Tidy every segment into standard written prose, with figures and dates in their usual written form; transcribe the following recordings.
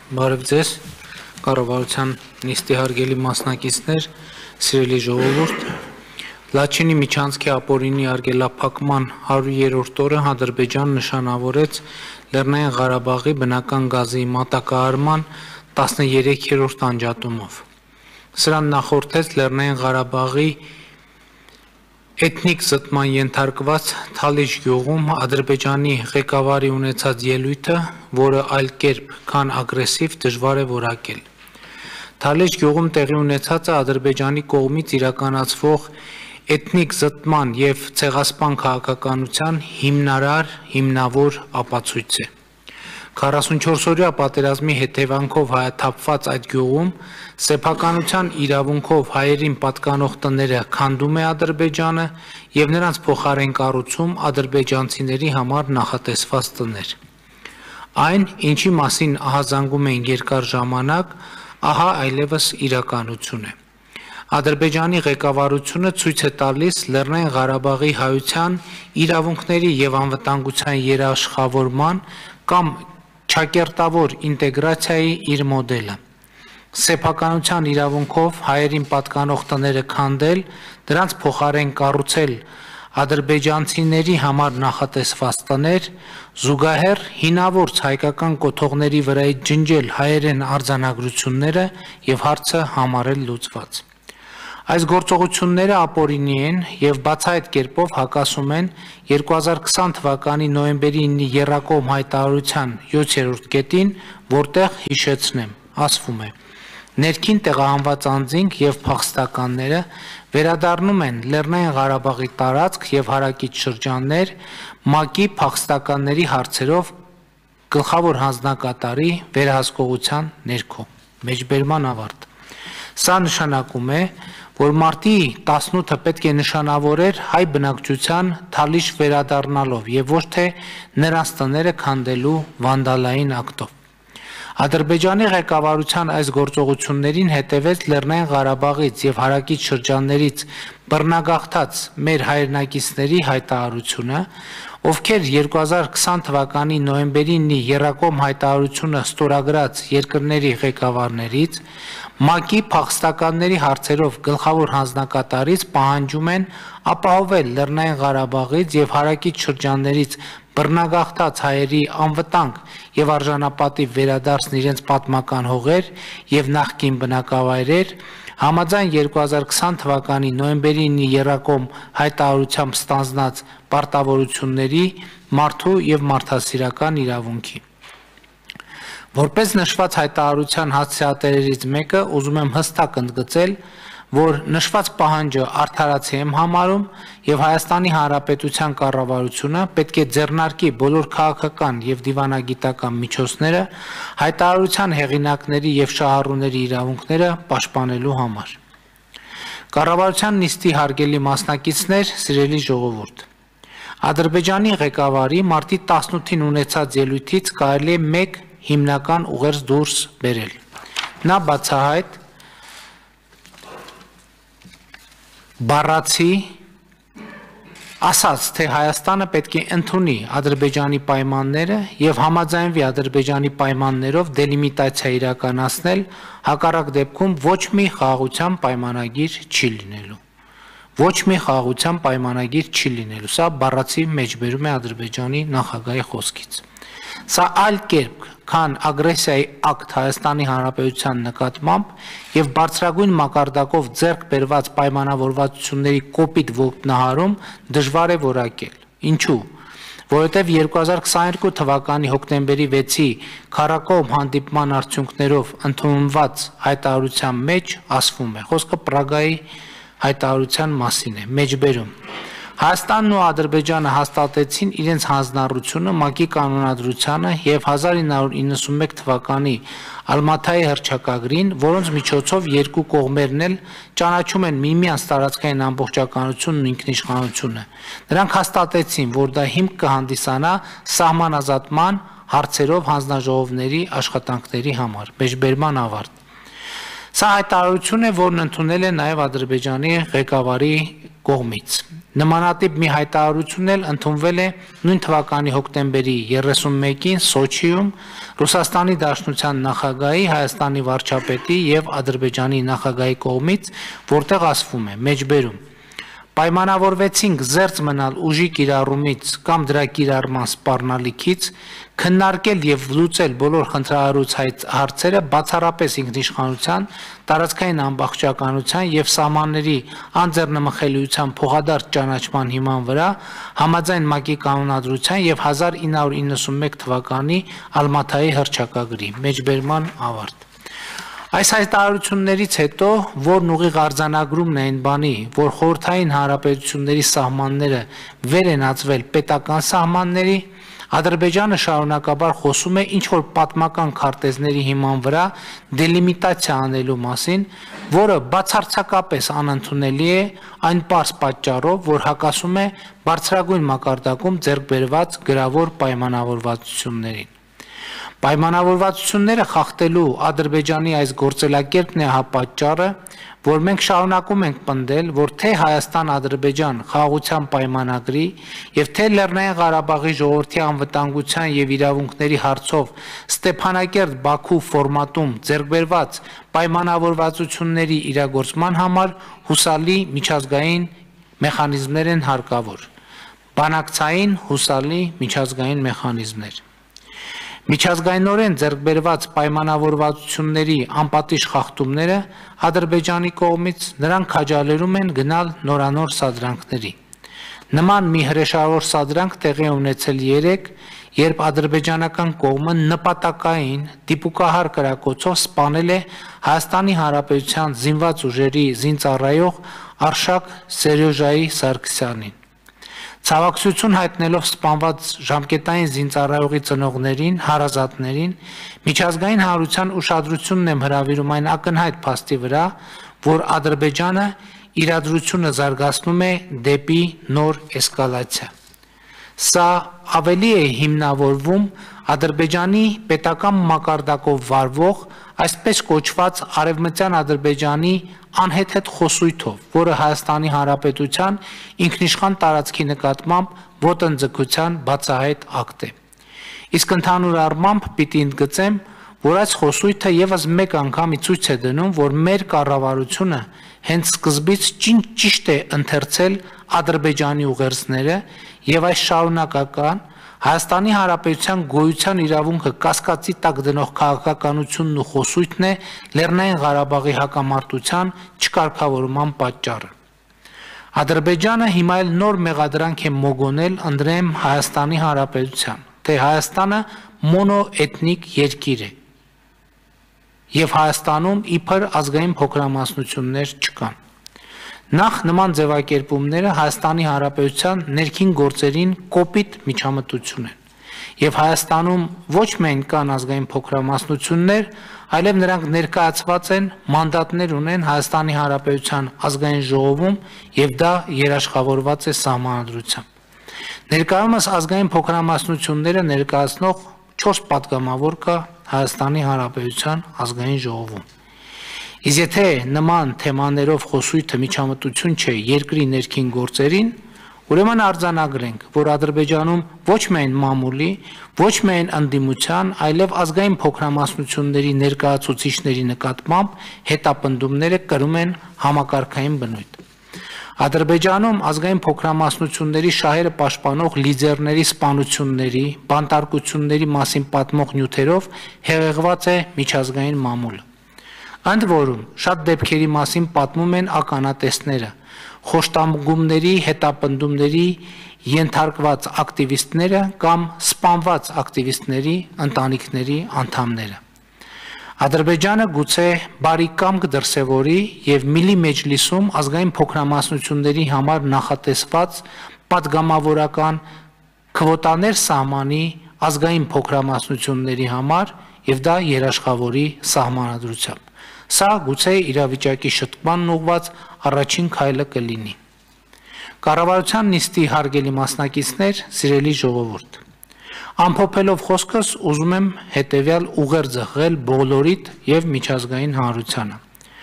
Բարև ձեզ, կառավարության նիստի հարգելի մասնակիցներ, սիրելի ժողովուրդ, Լաչինի միջանցքի ապօրինի արգելափակման 100-րդ օրը Ադրբեջան նշանավորեց Լեռնային Ղարաբաղի բնական գազի մատակարարման 13-րդ անջատումով։ Սրան նախորդեց Լեռնային Ղարաբաղի էթնիկ զտման ենթարկված Թալիշ գյուղում Ադրբեջանի ղեկավարի ունեցած ելույթը, որը այլ կերպ, քան ագրեսիվ դժվար է որակել։ Թալիշ գյուղում տեղի ունեցածը Ադրբեջանի կողմից իրականացվող էթնիկ զտման և ցեղասպան քաղաքականության հիմնավոր ապացույց է։ 44-օրյա պատերազմի հետևանքով հայաթափված այդ գյուղում սեփականության իրավունքով հայերին պատկանող տները քանդում է Ադրբեջանը և նրանց փոխարեն կառուցում ադրբեջանցիների համար նախատեսված տներ։ Այն, ինչի մասին ահազանգում էին երկար ժամանակ, ահա այլևս իրականություն է։ Ադրբեջանի ղեկավարությունը ցույց է տալիս Լեռնային Ղարաբաղի հայության իրավունքների և անվտանգության երաշխավորման կամ չակերտավոր ինտեգրացիայի իր մոդելը։ Սեփականության իրավունքով հայերին պատկանող տները քանդել, դրանց փոխարեն կառուցել ադրբեջանցիների համար նախատեսված տներ, զուգահեռ հինավուրց հայկական կոթողների վրայից ջնջել հայերեն արձանագրությունները և հարցը համարել լուծված։ Այս գործողությունները ապօրինի են և բացահայտ կերպով հակասում են 2020 թվականի նոյեմբերի 9-ի եռակողմ հայտարարության 7-րդ կետին, որտեղ հիշեցնեմ, ասվում է. ներքին տեղահանված անձինք և փախստականները վերադառնում են Լեռնային Ղարաբաղի տարածք և հարակից շրջաններ ՄԱԿ-ի փախստականների հարցերով գլխավոր հանձնակատարի վերահսկողության ներքո։ Մեջբերման ավարտ։ Սա նշանակում է, որ մարտի 18-ը պետք է նշանավորեր հայ բնակչության Թալիշ վերադառնալով և ոչ թե նրանց տները քանդելու վանդալային ակտով։ Ադրբեջանի ղեկավարության այս գործողություններին հետևեց Լեռնային Ղարաբաղից և հարակից շրջաններից բռնագաղթած մեր հայրենակիցների հայտարարությունը, ովքեր 2020 թվականի նոյեմբերի 9-ի եռակողմ հայտարարությունը ստորագրած երկրների ղեկավարներից ՄԱԿ-ի փախստականների հարցերով գլխավոր հանձնակատարից պահանջում են ապահովել Լեռնային Ղարաբաղից և հարակից շրջաններից բռնագաղթած հայերի անվտանգ և արժանապատիվ վերադարձն իրենց պատմական հողեր և նախկին բնակավայրեր, համաձայն 2020 թվականի նոյեմբերի 9-ի եռակողմ հայտարարությամբ ստանձնած պարտավորությունների, մարդու և մարդասիրական իրավունքի։ Որպես նշված հայտարարության հասցեատերերից մեկը ուզում եմ հստակ ընդգծել, որ նշված պահանջը արդարացի եմ համարում և Հայաստանի Հանրապետության կառավարությունը պետք է ձեռնարկի բոլոր քաղաքական և դիվանագիտական միջոցները հայտարարության հեղինակների և շահառուների իրավունքները պաշտպանելու համար։ Կառավարության նիստի հարգելի մասնակիցներ, սիրելի ժողովուրդ, Ադրբեջանի ղեկավարի մարտի 18-ին ունեցած ելույթից կարելի է մեկ հիմնական ուղերձ դուրս բերել։ Նա բացահայտ բառացի ասաց, թե Հայաստանը պետք է ընդունի Ադրբեջանի պայմանները և համաձայնվի Ադրբեջանի պայմաններով դելիմիտացիա իրականացնել, հակառակ դեպքում ոչ մի խաղաղության պայմանագիր չի լինելու։ Ոչ մի խաղաղության պայմանագիր չի լինելու, սա բառացի մեջբերում է Ադրբեջանի նախագահի խոսքից։ Սա այլ կերպ, քան ագրեսիայի ակտ Հայաստանի Հանրապետության նկատմամբ և բարձրագույն մակարդակով ձեռք բերված պայմանավորվածությունների կոպիտ ոտնահարում դժվար է որակել։ Ինչու՞։ Որովհետև 2022 թվականի հոկտեմբերի 6-ի քառակողմ հանդիպման արդյունքներով ընդունված հայտարարության մեջ ասվում է, խոսքը Պրագայի հայտարարության մասին է, մեջբերում։ Հայաստանն ու Ադրբեջանը հաստատեցին իրենց հանձնառությունը ՄԱԿ-ի կանոնադրությանը և 1991 թվականի Ալմաթայի հռչակագրին, որոնց միջոցով երկու կողմերն էլ ճանաչում են միմյանց տարածքային ամբողջականությունն ու ինքնիշխանությունը։ Նրանք հաստատեցին, որ դա հիմք կհանդիսանա սահմանազատման հարցերով հանձնաժողովների աշխատանքների համար։ Մեջբերման ավարտ։ Սա հայտարարություն է, որն ընդունել է նաև Ադրբեջանի ղեկավարի կողմից։ Նմանատիպ մի հայտարարություն էլ ընդունվել է նույն թվականի հոկտեմբերի 31-ին Սոչիում Ռուսաստանի Դաշնության նախագահի, Հայաստանի վարչապետի եւ Ադրբեջանի նախագահի կողմից, որտեղ ասվում է. մեջբերում պայմանավորվեցինք զերծ մնալ ուժի կիրառումից կամ դրա կիրառման սպառնալիքից, քննարկել եւ լուծել բոլոր խնդրահարույց հարցերը բացառապես ինքնիշխանության, տարածքային ամբողջականության եւ սահմանների անձեռնմխելիության փոխադարձ ճանաչման հիման վրա համաձայն ՄԱԿ-ի կանոնադրության եւ 1991 թվականի Ալմաթայի հռչակագրի մեջբերման ավարտ։ Այս հայտարարություններից հետո, որն ուղիղ արձանագրումն է այն բանի, որ խորհրդային հանրապետությունների սահմանները վեր են ածվել պետական սահմանների, Ադրբեջանը շարունակաբար խոսում է ինչ-որ պատմական քարտեզների հիման վրա դելիմիտացիա անելու մասին, որը բացարձակապես անընդունելի է այն պարզ պատճառով, որ հակասում է բարձրագույն մակարդակում ձեռք բերված գրավոր պայմանավորվածություններին։ Պայմանավորվածությունները խախտելու Ադրբեջանի այս գործելակերպն է պատճառը, որ մենք շարունակում ենք պնդել, որ թե Հայաստան-Ադրբեջան խաղաղության պայմանագրի եւ թե Լեռնային Ղարաբաղի ժողովրդի անվտանգության եւ իրավունքների հարցով Ստեփանակերտ-Բաքու ֆորմատում ձեռքբերված պայմանավորվածությունների իրագործման համար հուսալի միջազգային մեխանիզմներ են հարկավոր։ Բանակցային հուսալի միջազգային մեխանիզմներ։ Միջազգայինորեն ձեռքբերված պայմանավորվածությունների անպատիժ խախտումները Ադրբեջանի կողմից նրան քաջալերում են գնալ նորանոր սադրանքների։ Նման մի հրեշավոր սադրանք տեղի ունեցել երեկ, երբ ադրբեջանական կողմը նպատակային դիպուկահար կրակոցով սպանել է Հայաստանի Հանրապետության զինված ուժերի զինծառայող Արշակ Սերյոժայի Սարգսյանին։ Ցավակցություն հայտնելով սպանված ժամկետային զինծառայողի ծնողներին, հարազատներին, միջազգային հանրության ուշադրությունն եմ հրավիրում այն ակնհայտ փաստի վրա, որ Ադրբեջանը իրադրությունը զարգացնում է դեպի նոր էսկալացիա։ Սա ավելի է հիմնավորվում Ադրբեջանի պետական մակարդակով վարվող այսպես կոչված Արևմտյան Ադրբեջանի անհեթեթ խոսույթով, որը Հայաստանի Հանրապետության ինքնիշխան տարածքի նկատմամբ ոտնձգության բացահայտ ակտ է։ Իսկ ընդհանուր առմամբ պիտի ընդգծեմ, որ այս խոսույթը եւս մեկ անգամ ցույց է դնում, որ մեր կառավարությունը հենց սկզբից ճիշտ է ընթերցել Ադրբեջանի ուղերձները եւ այս շարունակական Հայաստանի Հանրապետության գոյության իրավունքը կասկածի տակ դնող քաղաքականությունն ու խոսույթն է Լեռնային Ղարաբաղի հակամարտության չկարգավորման պատճառը։ Ադրբեջանը հիմա էլ նոր մեղադրանք է մոգոնել ընդդեմ Հայաստանի Հանրապետության, թե Հայաստանը մոնոէթնիկ երկիր է եւ Հայաստանում իբր ազգային փոքրամասնություններ չկան։ Նախ նման ձևակերպումները Հայաստանի Հանրապետության ներքին գործերին կոպիտ միջամտություն են, եւ Հայաստանում ոչ միայն կան ազգային փոքրամասնություններ, այլև նրանք ներկայացված են, մանդատներ ունեն Հայաստանի Հանրապետության ազգային ժողովում եւ դա երաշխավորված է սահմանադրությամբ։ Ներկայումս ազգային փոքրամասնությունները ներկայացնող 4 պատգամավոր կա Հայաստանի Հանրապետության ազգային ժողովում։ Իսկ եթե նման թեմաներով խոսույթը միջամտություն չէ երկրի ներքին գործերին, ուրեմն արձանագրենք, որ Ադրբեջանում ոչ միայն մամուլի, ոչ միայն ընդդիմության, այլև ազգային փոքրամասնությունների ներկայացուցիչների նկատմամբ հետապնդումները կրում են համակարգային բնույթ։ Ադրբեջանում ազգային փոքրամասնությունների շահերը պաշտպանող լիդերների սպանությունների, բանտարկությունների մասին պատմող նյութերով հեղեղված է միջազգային մամուլը։ Ընդ որում, շատ դեպքերի մասին պատմում են ականատեսները, խոշտանգումների, հետապնդումների ենթարկված ակտիվիստները կամ սպանված ակտիվիստների ընտանիքների անդամները։ Ադրբեջանը գուցե բարի կամք դրսևորի եւ Միլի մեջլիսում ազգային փոքրամասնությունների համար նախատեսված պատգամավորական քվոտաներ սահմանի ազգային փոքրամասնությունների համար եւ դա երաշխավորի սահմանադրությամբ։ Սա գուցե իրավիճակի շտկմանն ուղված առաջին քայլը կլինի։ Կառավարության նիստի հարգելի մասնակիցներ, սիրելի ժողովուրդ, ամփոփելով խոսքս ուզում եմ հետեւյալ ուղեր ձգել բոլորիդ եւ միջազգային հանրությանը։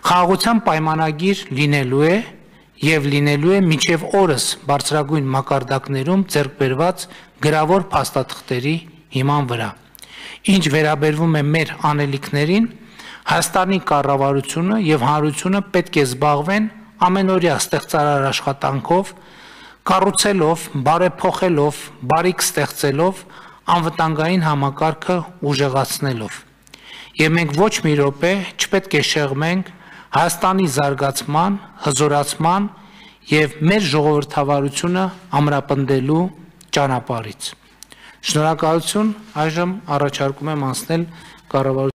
Խաղաղության պայմանագիր լինելու է եւ լինելու է մինչեւ օրս բարձրագույն մակարդակներում ձեռք բերված գրավոր փաստաթղթերի հիման վրա։ Ինչ վերաբերվում է մեր անելիքներին, Հայաստանի կառավարությունը եւ հանրությունը պետք է զբաղվեն ամենօրյա ստեղծարար աշխատանքով, կառուցելով, բարեփոխելով, բարիք ստեղծելով, անվտանգային համակարգը ուժեղացնելով։ Եվ մենք ոչ մի րոպե չպետք է շեղմենք Հայաստանի զարգացման, հզորացման եւ մեր ժողովրդավարությունը ամրապնդելու ճանապարհից։ Շնորհակալություն, այժմ առաջարկում եմ անցնել կառավարության